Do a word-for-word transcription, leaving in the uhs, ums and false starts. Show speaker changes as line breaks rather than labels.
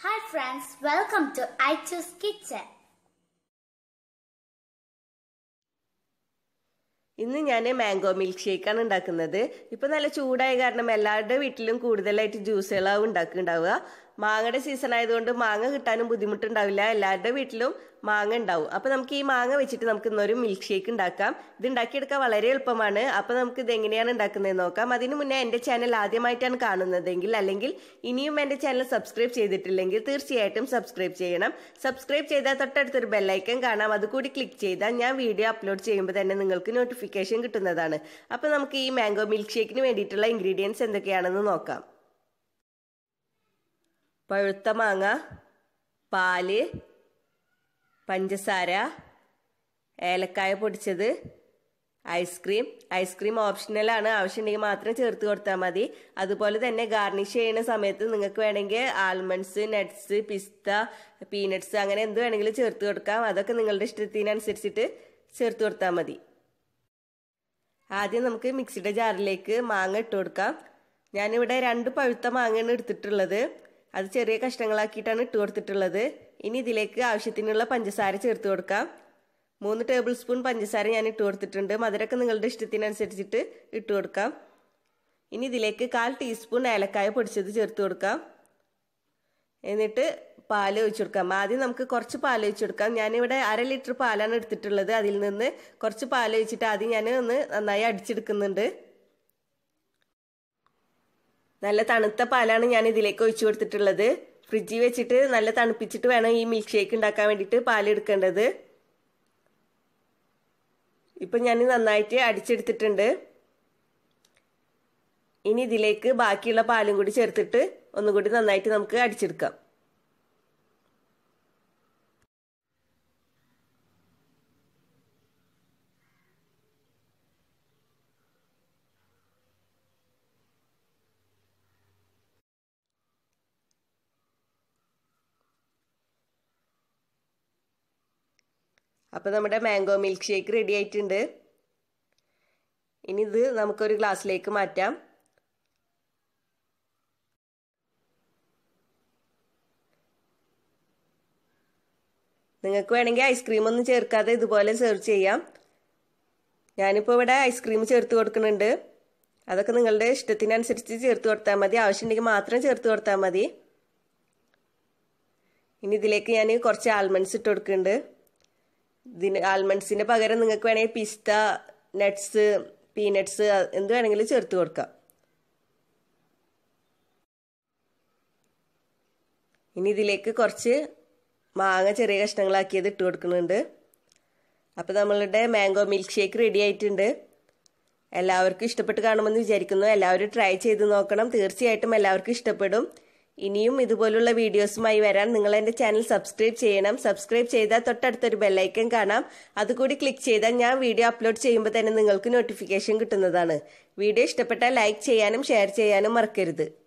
Hi friends, welcome to I Choose Kitchen.
ഇന്ന് ഞാൻ mango milk ഷേക്കാണ് ഉണ്ടാക്കുന്നത്. ഇപ്പോൾ നല്ല ചൂടായ കാരണം എല്ലാവരുടെ വീട്ടിലും കൂടുതലായിട്ട് ജ്യൂസുകളാവും ഉണ്ടാക്കുന്നുണ്ടാവുക. മാങ്ങയുടെ സീസൺ ആയതുകൊണ്ട് മാങ്ങ കിട്ടാനും ബുദ്ധിമുട്ടുണ്ടാവില്ല. എല്ലാവരുടെ വീട്ടിലും മാങ്ങ ഉണ്ടാവും. അപ്പോൾ നമുക്ക് ഈ മാങ്ങ വെച്ചിട്ട് നമുക്ക് ഇന്നൊരു മിൽക്ക് ഷേക്ക് ഉണ്ടാക്കാം. ഇത് ഉണ്ടാക്കിയെടുക്കാൻ വളരെ എളുപ്പമാണ്. അപ്പോൾ നമുക്ക് ഇത് എങ്ങനെയാണ് ഉണ്ടാക്കുന്നത് നോക്കാം. അതിനു മുന്നേ എൻ്റെ ചാനൽ ആദ്യമായിട്ടാണ് കാണുന്നതെങ്കിൽ അല്ലെങ്കിൽ ഇനിയും എൻ്റെ ചാനൽ സബ്സ്ക്രൈബ് ചെയ്തിട്ടില്ലെങ്കിൽ തീർച്ചയായിട്ടും സബ്സ്ക്രൈബ് ചെയ്യണം. സബ്സ്ക്രൈബ് ചെയ്താൽ തൊട്ടടുത്തൊരു ബെല്ലൈക്കൺ കാണാം. അതുകൂടി ക്ലിക്ക് ചെയ്താൽ ഞാൻ വീഡിയോ അപ്ലോഡ് ചെയ്യുമ്പോൾ തന്നെ നിങ്ങൾക്ക് നോട്ടിഫിക്കേഷൻ കിട്ടുന്നതാണ്. അപ്പോൾ നമുക്ക് ഈ മാംഗോ മിൽക്ക് ഷേക്കിന് വേണ്ടിയിട്ടുള്ള ഇൻഗ്രീഡിയൻസ് എന്തൊക്കെയാണെന്ന് നോക്കാം. പഴുത്ത മാങ്ങ, പാല്, പഞ്ചസാര, ഏലക്കായ പൊടിച്ചത്, ഐസ്ക്രീം. ഐസ്ക്രീം ഓപ്ഷണലാണ്, ആവശ്യമുണ്ടെങ്കിൽ മാത്രം ചേർത്ത് കൊടുത്താൽ മതി. അതുപോലെ തന്നെ ഗാർണിഷ് ചെയ്യുന്ന സമയത്ത് നിങ്ങൾക്ക് വേണമെങ്കിൽ ആൽമണ്ട്സ്, നട്ട്സ്, പിസ്ത, പീനട്ട്സ് അങ്ങനെ എന്ത് വേണമെങ്കിലും ചേർത്ത് കൊടുക്കാം. അതൊക്കെ നിങ്ങളുടെ ഇഷ്ടത്തിനനുസരിച്ചിട്ട് ചേർത്ത് കൊടുത്താൽ മതി. ആദ്യം നമുക്ക് മിക്സിയുടെ ജാറിലേക്ക് മാങ്ങ ഇട്ട് കൊടുക്കാം. ഞാനിവിടെ രണ്ട് പഴുത്ത മാങ്ങയാണ് എടുത്തിട്ടുള്ളത്. അത് ചെറിയ കഷ്ണങ്ങളാക്കിയിട്ടാണ് ഇട്ട് കൊടുത്തിട്ടുള്ളത്. ഇനി ഇതിലേക്ക് ആവശ്യത്തിനുള്ള പഞ്ചസാര ചേർത്ത് കൊടുക്കാം. മൂന്ന് ടേബിൾ സ്പൂൺ പഞ്ചസാര ഞാൻ ഇട്ട് കൊടുത്തിട്ടുണ്ട്. മധുരമൊക്കെ നിങ്ങളുടെ ഇഷ്ടത്തിനനുസരിച്ചിട്ട് ഇട്ട് കൊടുക്കാം. ഇനി ഇതിലേക്ക് കാൽ ടീസ്പൂൺ ഏലക്കായ പൊടിച്ചത് ചേർത്ത് കൊടുക്കാം. എന്നിട്ട് പാൽ ഒഴിച്ചു കൊടുക്കാം. ആദ്യം നമുക്ക് കുറച്ച് പാൽ ഒഴിച്ചു കൊടുക്കാം. ഞാനിവിടെ അര ലിറ്റർ പാലാണ് എടുത്തിട്ടുള്ളത്. അതിൽ നിന്ന് കുറച്ച് പാൽ ഒഴിച്ചിട്ട് ആദ്യം ഞാൻ ഒന്ന് നന്നായി അടിച്ചെടുക്കുന്നുണ്ട്. നല്ല തണുത്ത പാലാണ് ഞാൻ ഇതിലേക്ക് ഒഴിച്ചു കൊടുത്തിട്ടുള്ളത്. ഫ്രിഡ്ജിൽ വെച്ചിട്ട് നല്ല തണുപ്പിച്ചിട്ട് വേണം ഈ മിൽക്ക് ഷേക്ക് ഉണ്ടാക്കാൻ വേണ്ടിയിട്ട് പാൽ എടുക്കേണ്ടത്. ഇപ്പം ഞാൻ നന്നായിട്ട് അടിച്ചെടുത്തിട്ടുണ്ട്. ഇനി ഇതിലേക്ക് ബാക്കിയുള്ള പാലും കൂടി ചേർത്തിട്ട് ഒന്നുകൂടി നന്നായിട്ട് നമുക്ക് അടിച്ചെടുക്കാം. അപ്പോൾ നമ്മുടെ മാംഗോ മിൽക്ക് ഷേക്ക് റെഡി ആയിട്ടുണ്ട്. ഇനി ഇത് നമുക്കൊരു ഗ്ലാസ്സിലേക്ക് മാറ്റാം. നിങ്ങൾക്ക് വേണമെങ്കിൽ ഐസ്ക്രീം ഒന്നും ചേർക്കാതെ ഇതുപോലെ സെർവ് ചെയ്യാം. ഞാനിപ്പോൾ ഇവിടെ ഐസ്ക്രീം ചേർത്ത് കൊടുക്കുന്നുണ്ട്. അതൊക്കെ നിങ്ങളുടെ ഇഷ്ടത്തിനനുസരിച്ച് ചേർത്ത് കൊടുത്താൽ മതി. ആവശ്യമുണ്ടെങ്കിൽ മാത്രം ചേർത്ത് കൊടുത്താൽ മതി. ഇനി ഇതിലേക്ക് ഞാൻ കുറച്ച് ആൽമണ്ട്സ് ഇട്ട് കൊടുക്കുന്നുണ്ട്. ഇതിന് ആൽമണ്ട്സിന് പകരം നിങ്ങൾക്ക് വേണമെങ്കിൽ പിസ്ത, നട്ട്സ്, പീനട്ട്സ് എന്ത് വേണമെങ്കിലും ചേർത്ത് കൊടുക്കാം. ഇനി ഇതിലേക്ക് കുറച്ച് മാങ്ങ ചെറിയ കഷ്ണങ്ങളാക്കിയത് ഇട്ട് കൊടുക്കുന്നുണ്ട്. അപ്പോൾ നമ്മളുടെ മാംഗോ മിൽക്ക് ഷേക്ക് റെഡി ആയിട്ടുണ്ട്. എല്ലാവർക്കും ഇഷ്ടപ്പെട്ട് കാണുമെന്ന് വിചാരിക്കുന്നു. എല്ലാവരും ട്രൈ ചെയ്ത് നോക്കണം. തീർച്ചയായിട്ടും എല്ലാവർക്കും ഇഷ്ടപ്പെടും. ഇനിയും ഇതുപോലുള്ള വീഡിയോസുമായി വരാൻ നിങ്ങൾ എൻ്റെ ചാനൽ സബ്സ്ക്രൈബ് ചെയ്യണം. സബ്സ്ക്രൈബ് ചെയ്താൽ തൊട്ടടുത്തൊരു ബെല്ലൈക്കൺ കാണാം. അതുകൂടി ക്ലിക്ക് ചെയ്താൽ ഞാൻ വീഡിയോ അപ്ലോഡ് ചെയ്യുമ്പോൾ തന്നെ നിങ്ങൾക്ക് നോട്ടിഫിക്കേഷൻ കിട്ടുന്നതാണ്. വീഡിയോ ഇഷ്ടപ്പെട്ടാൽ ലൈക്ക് ചെയ്യാനും ഷെയർ ചെയ്യാനും മറക്കരുത്.